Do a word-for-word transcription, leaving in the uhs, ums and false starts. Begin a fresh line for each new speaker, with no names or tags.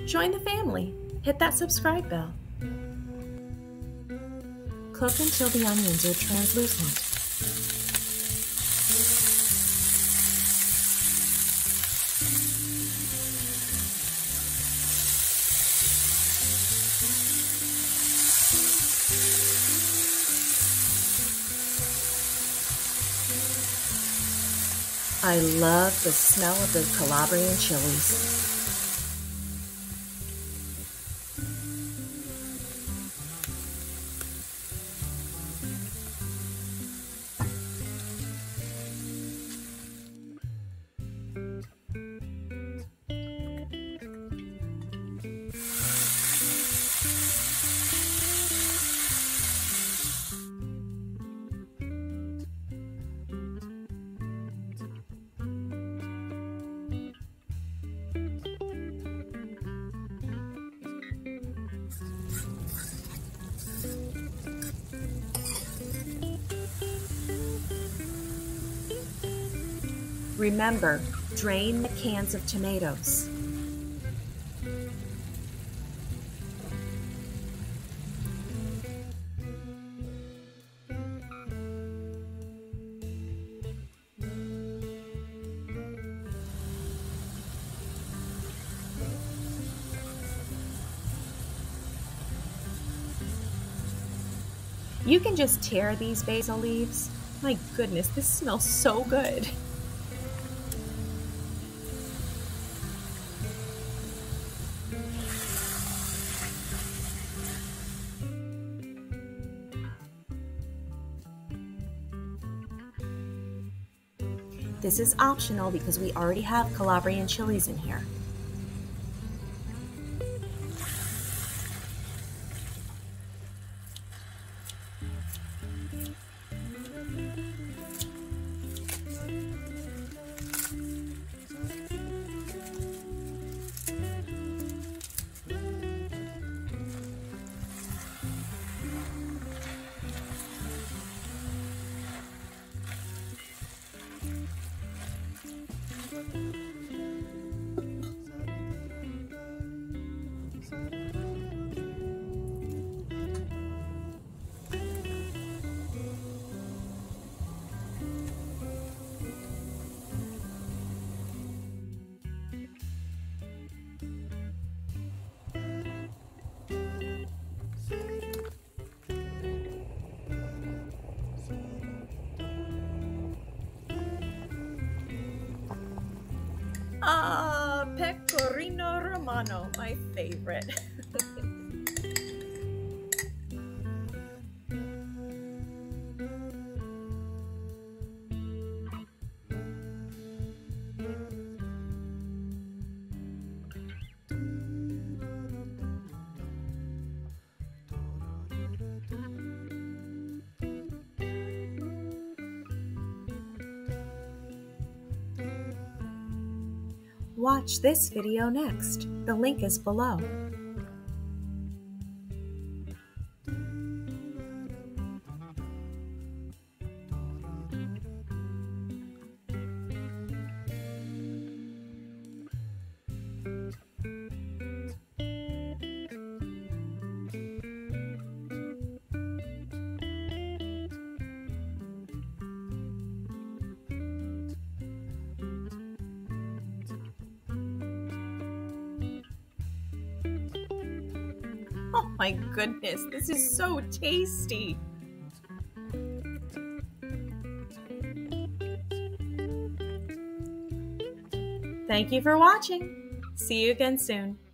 Join the family. Hit that subscribe bell. Cook until the onions are translucent. I love the smell of the Calabrian chilies. Remember, drain the cans of tomatoes. You can just tear these basil leaves. My goodness, this smells so good. This is optional because we already have Calabrian chilies in here. Ah, pecorino romano, my favorite. Watch this video next. The link is below. Oh my goodness, this is so tasty. Thank you for watching. See you again soon.